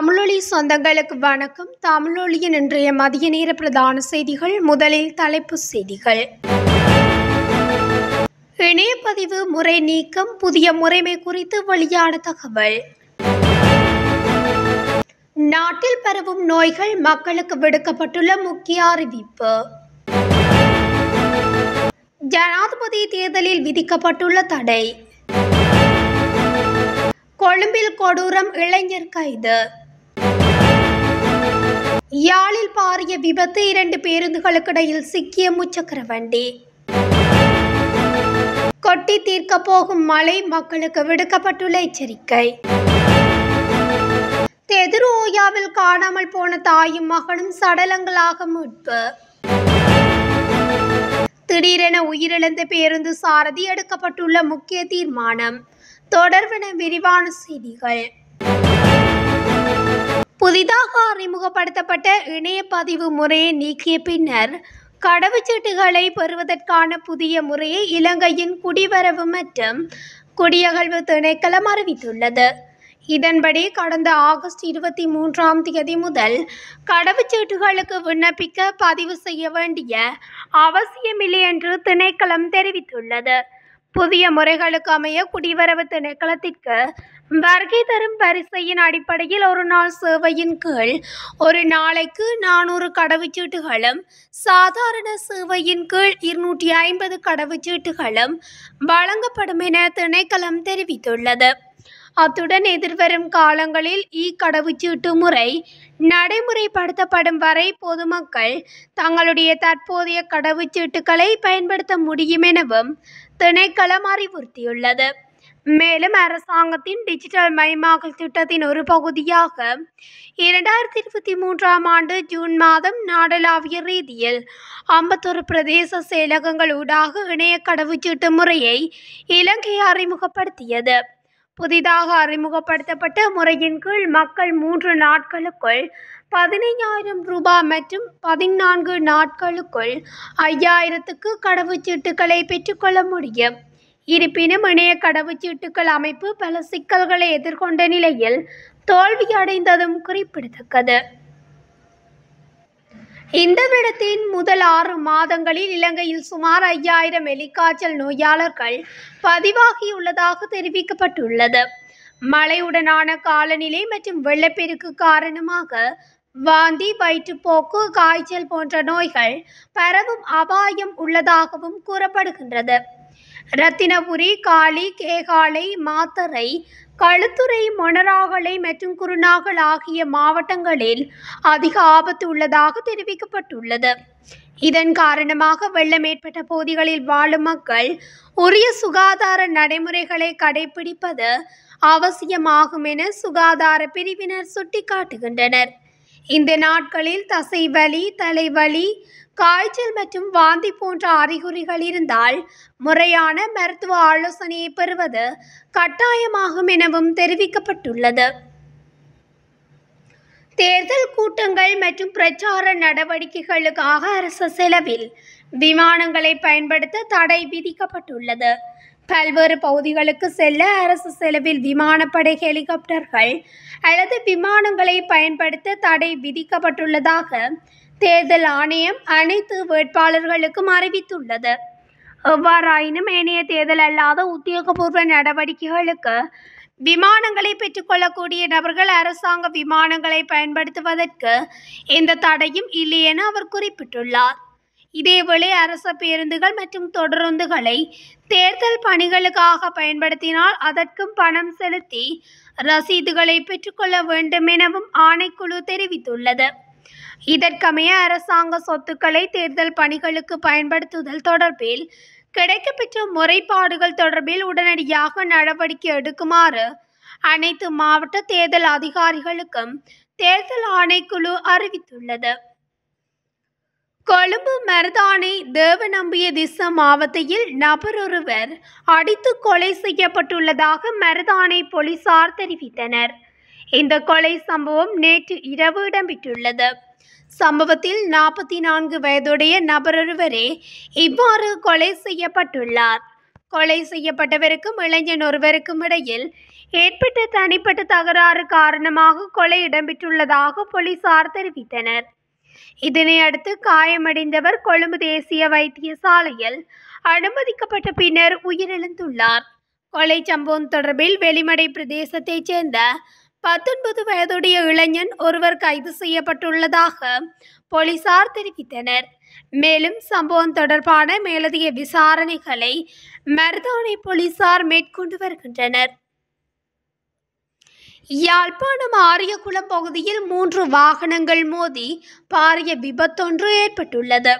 தமிழொலி சொந்தங்களுக்கு வணக்கம். தமிழொலியின் இன்றைய மதிய நேர பிரதான செய்திகள். முதலில் தலைப்புச் செய்திகள். இணையப்பதிவு முறை நீக்கம், புதிய முறைமை குறித்து வெளியான தகவல். நாட்டில் பரவும் நோய்கள், மக்களுக்கு விடுக்கப்பட்டுள்ள முக்கிய அறிவிப்பு. ஜனாதிபதி தேர்தலில் விதிக்கப்பட்டுள்ள தடை. கொழும்பில் கொடூரம், இளைஞர் கைது. யாழில் பாரிய விபத்து, 2 பேருந்துகளுக்கிடையில் சிக்கிய முச்சக்கர வண்டி. கொட்டி தீர்க்க போகும் மழை, மக்களுக்கு விடுக்கப்பட்டுள்ள எச்சரிக்கை. தெதுரோயாவில் காணாமல் போன தாயும் மகனும் சடலங்களாக மீட்பு. திடீரென உயிரிழந்த பேருந்து சாரதி, எடுக்கப்பட்டுள்ள முக்கிய தீர்மானம். தொடர்பென விரிவான செய்திகள். புதிதாக அறிமுகப்படுத்தப்பட்ட இணையப்பதிவு முறையை நீக்கிய பின்னர் கடவுச்சீட்டுகளை பெறுவதற்கான புதிய முறையை இலங்கையின் குடிவரவு மற்றும் குடியகழ்வு திணைக்களம் அறிவித்துள்ளது. இதன்படி கடந்த ஆகஸ்ட் 23ஆம் தேதி முதல் கடவுச்சீட்டுகளுக்கு விண்ணப்பிக்க பதிவு செய்ய வேண்டிய அவசியமில்லை என்று திணைக்களம் தெரிவித்துள்ளது. புதிய முறைகளுக்கு அமைய குடிவரவு திணைக்களத்திற்கு வருகை தரும் வரிசையின் அடிப்படையில் ஒரு நாள் சேவையின் கீழ் ஒரு நாளைக்கு 400 கடவுச்சீட்டுகளும், சாதாரண சேவையின் கீழ் 250 கடவுச்சீட்டுகளும் வழங்கப்படும் என திணைக்களம் தெரிவித்துள்ளது. அத்துடன் எதிர்வரும் காலங்களில் கடவுச்சீட்டு முறை நடைமுறைப்படுத்தப்படும் வரை பொதுமக்கள் தங்களுடைய தற்போதைய கடவுச்சீட்டுகளை பயன்படுத்த முடியும் எனவும் திணைக்களம் அறிவுறுத்தியுள்ளது. மேலும் அரசாங்கத்தின் டிஜிட்டல் மயமாக்கல் திட்டத்தின் ஒரு பகுதியாக 2023ஆம் ஆண்டு ஜூன் மாதம் நாடளாவிய ரீதியில் 51 பிரதேச செயலகங்கள் ஊடாக இணைய கடவுச்சீட்டு முறையை இலங்கை அறிமுகப்படுத்தியது. புதிதாக அறிமுகப்படுத்தப்பட்ட முறையின் கீழ் மக்கள் 3 நாட்களுக்குள் 15,000 ரூபாய் மற்றும் 14 நாட்களுக்குள் 5,000க்கு கடவுச்சீட்டுகளை பெற்றுக்கொள்ள முடியும். இருப்பினும் இணைய கடவுச்சீட்டுகள் அமைப்பு பல சிக்கல்களை எதிர்கொண்ட நிலையில் தோல்வியடைந்ததும் குறிப்பிடத்தக்கது. இந்த விடத்தின் முதல் 6 மாதங்களில் இலங்கையில் சுமார் 5,000 எலிக்காய்ச்சல் நோயாளர்கள் பதிவாகியுள்ளதாக தெரிவிக்கப்பட்டுள்ளது. மழையுடனான காலநிலை மற்றும் வெள்ளப்பெருக்கு காரணமாக வாந்தி, வயிற்றுப்போக்கு, காய்ச்சல் போன்ற நோய்கள் பரவும் அபாயம் உள்ளதாகவும் கூறப்படுகின்றது. ரத்தினபுரி, காலி, கேகாலை, மாத்தறை, களுத்துறை, மொனராகலை மற்றும் குருநாகல் ஆகிய மாவட்டங்களில் அதிக ஆபத்து உள்ளதாக தெரிவிக்கப்பட்டுள்ளது. இதன் காரணமாக வெள்ளம் ஏற்பட்ட பகுதிகளில் வாழும் மக்கள் உரிய சுகாதார நடைமுறைகளை கடைபிடிப்பது அவசியமாகும் என சுகாதார பிரிவினர் சுட்டிக்காட்டுகின்றனர். இந்த நாட்களில் தசைவலி, தலைவலி, காய்ச்சல் மற்றும் வாந்தி போன்ற அறிகுறிகள் இருந்தால் முறையான மருத்துவ ஆலோசனையை பெறுவது கட்டாயமாகும் எனவும் தெரிவிக்கப்பட்டுள்ளது. தேர்தல் கூட்டங்கள் மற்றும் பிரச்சார நடவடிக்கைகளுக்காக அரசு செலவில் விமானங்களை பயன்படுத்த தடை விதிக்கப்பட்டுள்ளது. பல்வேறு பகுதிகளுக்கு செல்ல அரசு செலவில் விமானப்படை, ஹெலிகாப்டர்கள் அல்லது விமானங்களை பயன்படுத்த தடை விதிக்கப்பட்டுள்ளதாக தேர்தல் ஆணையம் அனைத்து வேட்பாளர்களுக்கும் அறிவித்துள்ளது. எவ்வாறாயினும் ஏனைய தேர்தல் அல்லாத உத்தியோகபூர்வ நடவடிக்கைகளுக்கு விமானங்களை பெற்றுக்கொள்ளக்கூடிய நபர்கள் அரசாங்க விமானங்களை பயன்படுத்துவதற்கு எந்த தடையும் இல்லை என அவர் குறிப்பிட்டுள்ளார். இதேவேளை அரச பேருந்துகள் மற்றும் தொடருந்துகளை தேர்தல் பணிகளுக்காக பயன்படுத்தினால் அதற்கும் பணம் செலுத்தி ரசீதுகளை பெற்றுக்கொள்ள வேண்டும் எனவும் ஆணைக்குழு தெரிவித்துள்ளது. இதற்கமைய அரசாங்க சொத்துக்களை தேர்தல் பணிகளுக்கு பயன்படுத்துதல் தொடர்பில் கிடைக்கப்பெற்ற முறைப்பாடுகள் தொடர்பில் உடனடியாக நடவடிக்கை எடுக்குமாறு அனைத்து மாவட்ட தேர்தல் அதிகாரிகளுக்கும் தேர்தல் ஆணைக்குழு அறிவித்துள்ளது. கொழும்பு மருதானை தேவநம்பிய திஸ்ஸ மாவட்டத்தில் நபரொருவர் அடித்து கொலை செய்யப்பட்டுள்ளதாக மருதானை போலீசார் தெரிவித்தனர். இந்த கொலை சம்பவம் நேற்று இரவு இடம்பெற்றுள்ளது. சம்பவத்தில் 44 வயதுடைய நபரொருவரே இவ்வாறு கொலை செய்யப்பட்டுள்ளார். கொலை செய்யப்பட்டவருக்கும் இளைஞன் ஒருவருக்கும் இடையில் ஏற்பட்ட தனிப்பட்ட தகராறு காரணமாக கொலை இடம்பெற்றுள்ளதாக போலீசார் தெரிவித்தனர். இதனை அடுத்து காயமடைந்தவர் கொழும்பு தேசிய வைத்தியசாலையில் அனுமதிக்கப்பட்ட பின்னர் உயிரிழந்துள்ளார். கொலை சம்பவம் தொடர்பில் வெளிமடை பிரதேசத்தைச் சேர்ந்த 19 வயதுடைய இளைஞன் ஒருவர் கைது செய்யப்பட்டுள்ளதாக போலீசார் தெரிவித்தனர். மேலும் சம்பவம் தொடர்பான மேலதிக விசாரணைகளை மருதானை போலீசார் மேற்கொண்டு வருகின்றனர். யாழ்ப்பாணம் ஆரியகுளம் பகுதியில் 3 வாகனங்கள் மோதி பாரிய விபத்தொன்று ஏற்பட்டுள்ளது.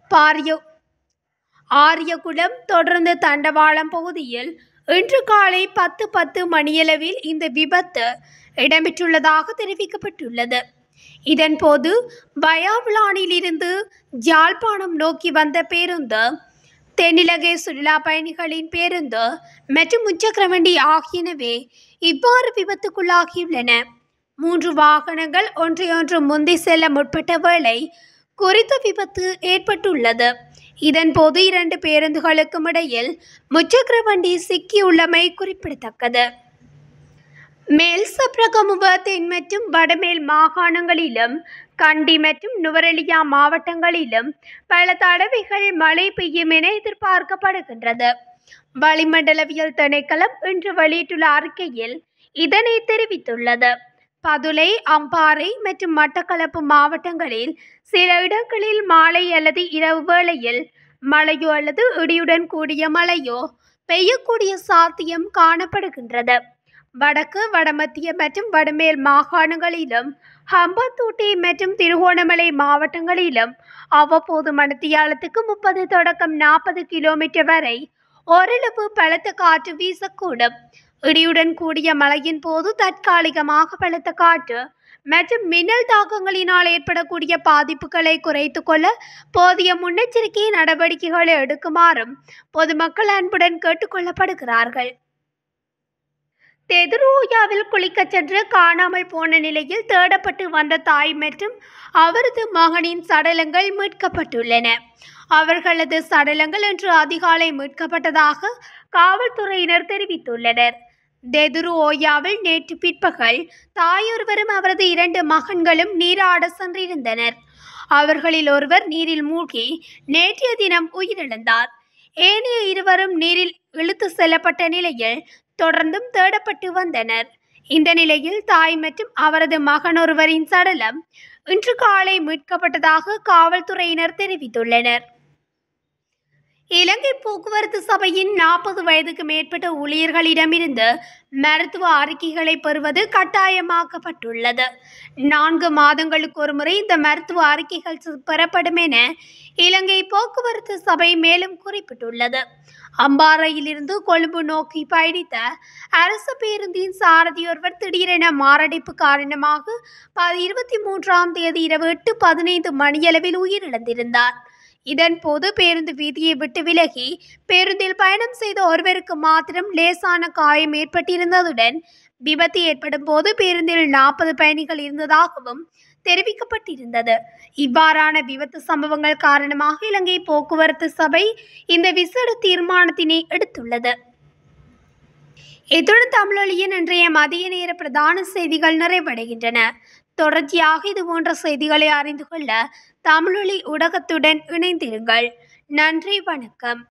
ஆரியகுளம் தொடர்ந்து தண்டவாளம் பகுதியில் இன்று காலை 10:10 மணியளவில் இந்த விபத்து இடம்பெற்றுள்ளதாக தெரிவிக்கப்பட்டுள்ளது. இதன்போது வயாவுலானிலிருந்து யாழ்ப்பாணம் நோக்கி வந்த பேருந்து, தென்னிலங்கை சுற்றுலா பயணிகளின் பேருந்து மற்றும் முச்சக்கரவண்டி ஆகியனவே இவ்வாறு விபத்துக்குள்ளாகியுள்ளன. 3 வாகனங்கள் ஒன்றையொன்று முந்தி செல்ல முற்பட்ட வேளை குறித்த விபத்து ஏற்பட்டுள்ளது. இதன்போது 2 பேருந்துகளுக்கும் இடையில் முச்சக்கரவண்டி சிக்கியுள்ளமை குறிப்பிடத்தக்கது. மேல் சப்ரகமுவ தென் மற்றும் வடமேல் மாகாணங்களிலும் கண்டி மற்றும் நுவரெலியா மாவட்டங்களிலும் பல தடவைகள் மழை பெய்யும் என எதிர்பார்க்கப்படுகின்றது. வளிமண்டலவியல் திணைக்களம் இன்று வெளியிட்டுள்ள அறிக்கையில் இதனை தெரிவித்துள்ளது. பதுளை, அம்பாறை மற்றும் மட்டக்களப்பு மாவட்டங்களில் சில இடங்களில் மாலை அல்லது இரவு வேளையில் மழையோ அல்லது இடியுடன் கூடிய மழையோ பெய்யக்கூடிய சாத்தியம் காணப்படுகின்றது. வடக்கு, வடமத்திய மற்றும் வடமேல் மாகாணங்களிலும் ஹம்பாந்தோட்டை மற்றும் திருகோணமலை மாவட்டங்களிலும் அவ்வப்போது மணித்தியாலத்துக்கு 30 தொடக்கம் 40 கிலோமீட்டர் வரை ஓரளவு பலத்த காற்று வீசக்கூடும். இடியுடன் கூடிய மழையின் போது தற்காலிகமாக பலத்த காற்று மற்றும் மின்னல் தாக்கங்களினால் ஏற்படக்கூடிய பாதிப்புகளை குறைத்து கொள்ள போதிய முன்னெச்சரிக்கை நடவடிக்கைகளை எடுக்குமாறும் பொதுமக்கள் அன்புடன் கேட்டுக்கொள்ளப்படுகிறார்கள். தெதுரோயாவில் குளிக்கச் சென்று காணாமல் போன நிலையில் தேடப்பட்டு வந்த தாய் மற்றும் அவரது மகனின் சடலங்கள் மீட்கப்பட்டுள்ளன. அவர்களது சடலங்கள் இன்று அதிகாலை மீட்கப்பட்டதாக காவல்துறையினர் தெரிவித்துள்ளனர். தெதுரோயாவில் நேற்று பிற்பகல் தாயொருவரும் அவரது 2 மகன்களும் நீராட சென்றிருந்தனர். அவர்களில் ஒருவர் நீரில் மூழ்கி நேற்றைய தினம் உயிரிழந்தார். ஏனைய இருவரும் நீரில் இழுத்து செல்லப்பட்ட நிலையில் தொடர்ந்தும் தேடப்பட்டு வந்தனர். இந்த நிலையில் தாய் மற்றும் அவரது மகன் ஒருவரின் சடலம் இன்று காலை மீட்கப்பட்டதாக காவல்துறையினர் தெரிவித்துள்ளனர். இலங்கை போக்குவரத்து சபையின் 40 வயதுக்கு மேற்பட்ட ஊழியர்களிடமிருந்து மருத்துவ அறிக்கைகளை பெறுவது கட்டாயமாக்கப்பட்டுள்ளது. 4 மாதங்களுக்கு ஒருமுறை இந்த மருத்துவ அறிக்கைகள் பெறப்படும் என இலங்கை போக்குவரத்து சபை மேலும் குறிப்பிட்டுள்ளது. அம்பாறையிலிருந்து கொழும்பு நோக்கி பயணித்த அரசு பேருந்தின் சாரதியொருவர் திடீரென மாரடைப்பு காரணமாக 23ஆம் தேதி இரவு 8:15 மணியளவில் உயிரிழந்திருந்தார். இதன்போது பேருந்து வீதியை விட்டு விலகி பேருந்தில் பயணம் செய்த ஒருவருக்கு மாத்திரம் லேசான காயம் ஏற்பட்டிருந்ததுடன் விபத்து ஏற்படும் போது பேருந்தில் 40 பயணிகள் இருந்ததாகவும் தெரிவிக்கப்பட்டிருந்தது. இவ்வாறான விபத்து சம்பவங்கள் காரணமாக இலங்கை போக்குவரத்து சபை இந்த விசேட தீர்மானத்தினை எடுத்துள்ளது. இத்துடன் தமிழொலியின் இன்றைய மதிய நேர பிரதான செய்திகள் நிறைவடைகின்றன. தொடர்ச்சியாக இதுபோன்ற செய்திகளை அறிந்து கொள்ள தமிழொலி ஊடகத்துடன் இணைந்திருங்கள். நன்றி, வணக்கம்.